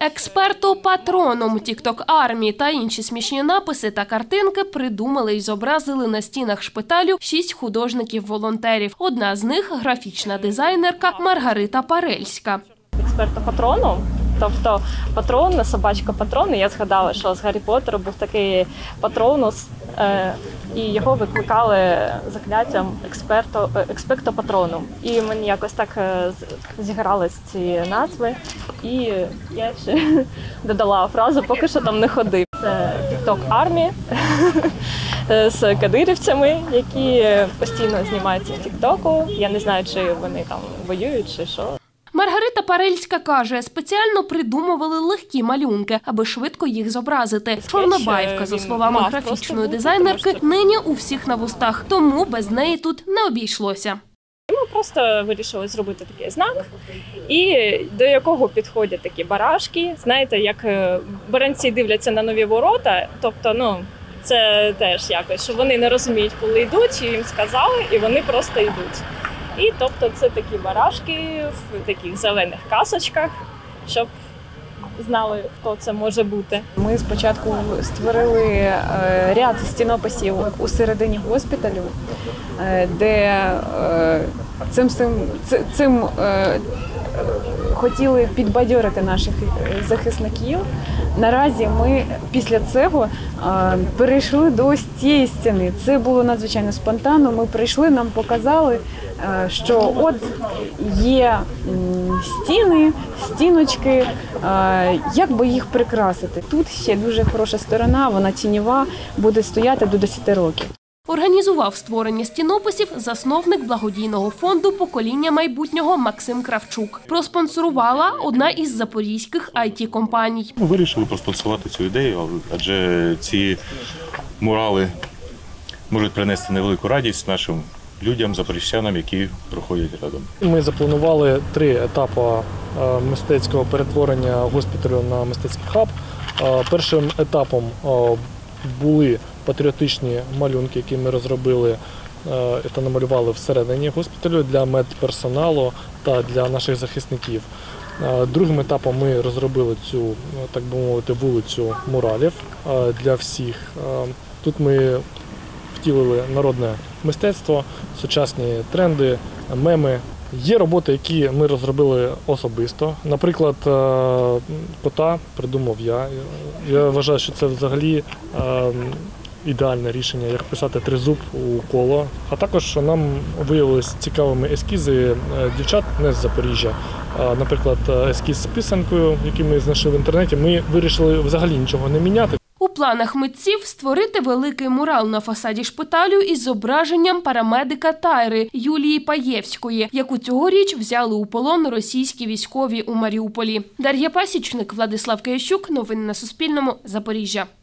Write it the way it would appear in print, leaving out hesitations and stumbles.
Експерто-патроном, тікток-армії та інші смішні написи та картинки придумали і зобразили на стінах шпиталю 6 художників-волонтерів. Одна з них – графічна дизайнерка Маргарита Парельська. Експерто-патроном, тобто патрон, собачка патрон. І я згадала, що з Гаррі Поттера був такий патронус, і його викликали закляттям експекто-патроном. І мені якось так зігрались ці назви, і я ще додала фразу «поки що там не ходи». Це тікток-армія з кадирівцями, які постійно знімаються в тіктоку. Я не знаю, чи вони там воюють, чи що. Маргарита Парельська каже, спеціально придумували легкі малюнки, аби швидко їх зобразити. Чорнобаївка, за словами графічної дизайнерки, нині у всіх на вустах, тому без неї тут не обійшлося. Ми просто вирішили зробити такий знак, і до якого підходять такі барашки. Знаєте, як баранці дивляться на нові ворота, тобто, це теж якось, що вони не розуміють, коли йдуть, їм сказали, і вони просто йдуть. І тобто це такі барашки в таких зелених касочках, щоб знали, хто це може бути. Ми спочатку створили ряд стінописів у середині госпіталю, де цим хотіли підбадьорити наших захисників. Наразі ми після цього перейшли до ось цієї стіни. Це було надзвичайно спонтанно. Ми прийшли, нам показали, що от є стіни, стіночки, як би їх прикрасити. Тут ще дуже хороша сторона, вона тіньова, буде стояти до 10 років. Організував створення стінописів засновник благодійного фонду «Покоління майбутнього» Максим Кравчук. Проспонсорувала одна із запорізьких IT-компаній. Ми вирішили проспонсорувати цю ідею, адже ці мурали можуть принести невелику радість нашим людям, запоріжчанам, які проходять рядом. Ми запланували 3 етапи мистецького перетворення госпіталю на мистецький хаб. Першим етапом були патріотичні малюнки, які ми розробили та намалювали всередині госпіталю для медперсоналу та для наших захисників. Другим етапом ми розробили цю, так би мовити, вулицю муралів для всіх. Тут ми втілили народне мистецтво, сучасні тренди, меми. Є роботи, які ми розробили особисто. Наприклад, кота придумав я. Я вважаю, що це взагалі ідеальне рішення, як писати тризуб у коло. А також нам виявилися цікавими ескізи дівчат не з Запоріжжя. Наприклад, ескіз з писанкою, який ми знайшли в інтернеті, ми вирішили взагалі нічого не міняти. У планах митців створити великий мурал на фасаді шпиталю із зображенням парамедика Тайри Юлії Паєвської, яку цьогоріч взяли у полон російські військові у Маріуполі. Дар'я Пасічник, Владислав Киящук. Новини на Суспільному. Запоріжжя.